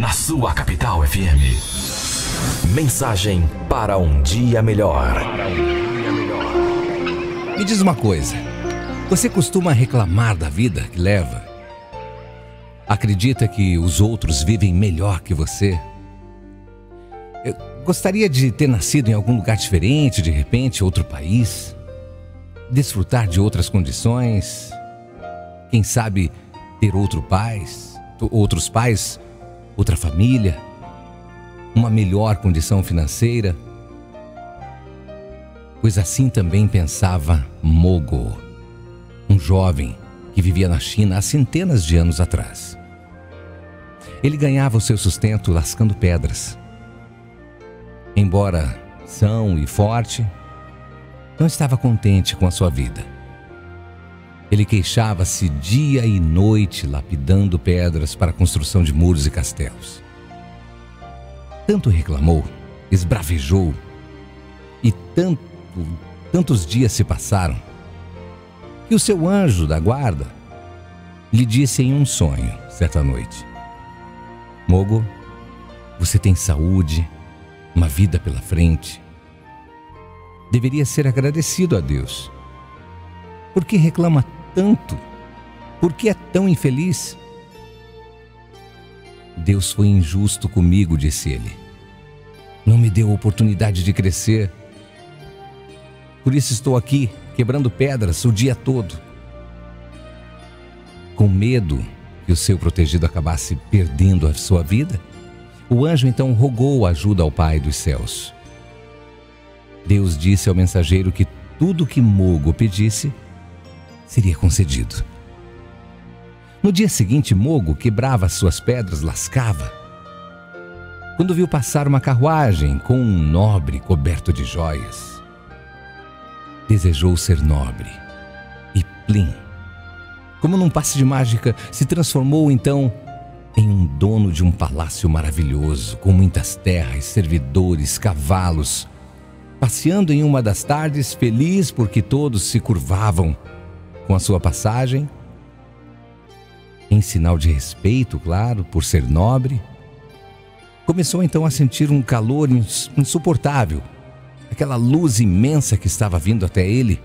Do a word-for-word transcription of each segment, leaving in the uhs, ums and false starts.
na sua Capital F M. Mensagem para um dia melhor. Me diz uma coisa, você costuma reclamar da vida que leva? Acredita que os outros vivem melhor que você? Eu gostaria de ter nascido em algum lugar diferente, de repente, outro país, desfrutar de outras condições, quem sabe ter outro pais, outros pais, outra família, uma melhor condição financeira. Pois assim também pensava Mogo, um jovem que vivia na China há centenas de anos atrás. Ele ganhava o seu sustento lascando pedras. Embora são e forte, não estava contente com a sua vida. Ele queixava-se dia e noite lapidando pedras para a construção de muros e castelos. Tanto reclamou, esbravejou, e tanto, tantos dias se passaram, que o seu anjo da guarda lhe disse em um sonho, certa noite: Mogo, você tem saúde, uma vida pela frente. Deveria ser agradecido a Deus. Por que reclama tanto? Por que é tão infeliz? Deus foi injusto comigo, disse ele. Não me deu oportunidade de crescer. Por isso estou aqui, quebrando pedras o dia todo. Com medo que o seu protegido acabasse perdendo a sua vida, o anjo então rogou ajuda ao Pai dos céus. Deus disse ao mensageiro que tudo que Mogo pedisse seria concedido. No dia seguinte, Mogo quebrava suas pedras, lascava. Quando viu passar uma carruagem com um nobre coberto de joias, desejou ser nobre e plim, como num passe de mágica, se transformou então em um dono de um palácio maravilhoso, com muitas terras, servidores, cavalos. Passeando em uma das tardes, feliz porque todos se curvavam com a sua passagem, em sinal de respeito, claro, por ser nobre, começou então a sentir um calor insuportável, aquela luz imensa que estava vindo até ele.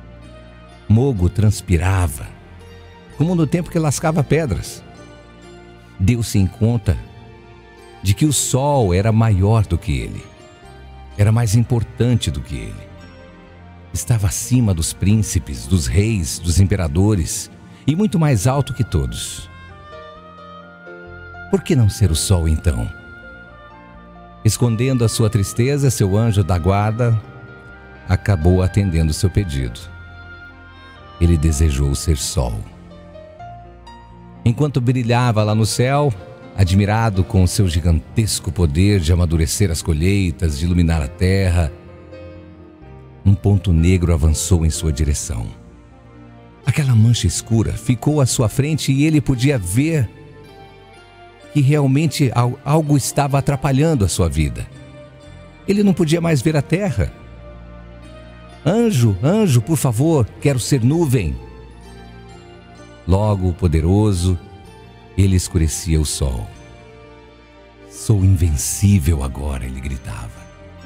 Mogo transpirava, como no tempo que lascava pedras. Deu-se em conta de que o sol era maior do que ele, era mais importante do que ele. Estava acima dos príncipes, dos reis, dos imperadores e muito mais alto que todos. Por que não ser o sol então? Escondendo a sua tristeza, seu anjo da guarda acabou atendendo seu pedido. Ele desejou ser sol. Enquanto brilhava lá no céu, admirado com o seu gigantesco poder de amadurecer as colheitas, de iluminar a terra, um ponto negro avançou em sua direção. Aquela mancha escura ficou à sua frente e ele podia ver que realmente algo estava atrapalhando a sua vida. Ele não podia mais ver a terra. Anjo, anjo, por favor, quero ser nuvem. Logo, poderoso, ele escurecia o sol. Sou invencível agora, ele gritava.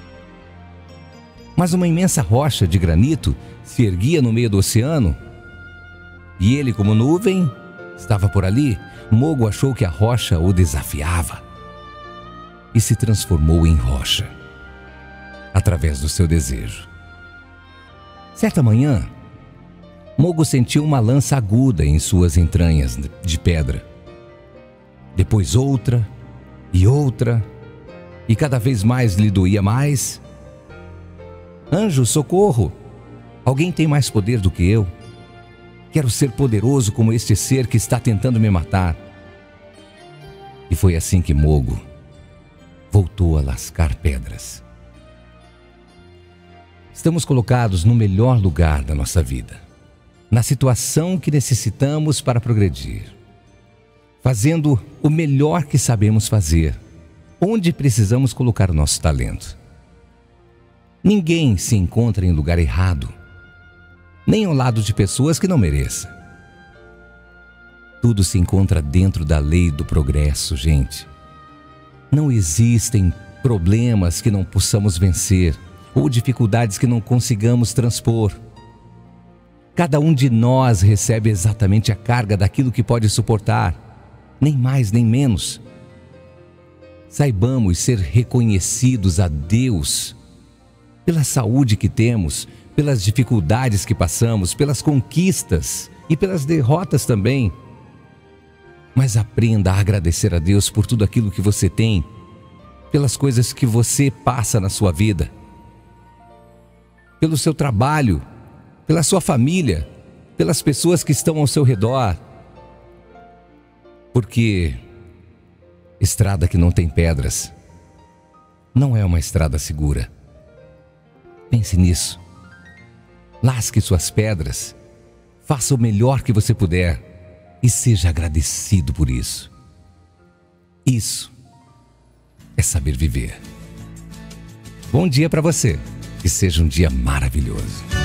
Mas uma imensa rocha de granito se erguia no meio do oceano, e ele, como nuvem, estava por ali. Mogo achou que a rocha o desafiava e se transformou em rocha, através do seu desejo. Certa manhã, Mogo sentiu uma lança aguda em suas entranhas de pedra. Depois outra e outra, e cada vez mais lhe doía mais. Anjo, socorro! Alguém tem mais poder do que eu. Quero ser poderoso como este ser que está tentando me matar. E foi assim que Mogo voltou a lascar pedras. Estamos colocados no melhor lugar da nossa vida, na situação que necessitamos para progredir, fazendo o melhor que sabemos fazer, onde precisamos colocar o nosso talento. Ninguém se encontra em lugar errado, nem ao lado de pessoas que não mereça. Tudo se encontra dentro da lei do progresso, gente. Não existem problemas que não possamos vencer ou dificuldades que não consigamos transpor. Cada um de nós recebe exatamente a carga daquilo que pode suportar, nem mais nem menos. Saibamos ser reconhecidos a Deus pela saúde que temos, pelas dificuldades que passamos, pelas conquistas e pelas derrotas também. Mas aprenda a agradecer a Deus por tudo aquilo que você tem, pelas coisas que você passa na sua vida, pelo seu trabalho, pela sua família, pelas pessoas que estão ao seu redor. Porque estrada que não tem pedras não é uma estrada segura. Pense nisso. Lasque suas pedras, faça o melhor que você puder e seja agradecido por isso. Isso é saber viver. Bom dia para você, que seja um dia maravilhoso.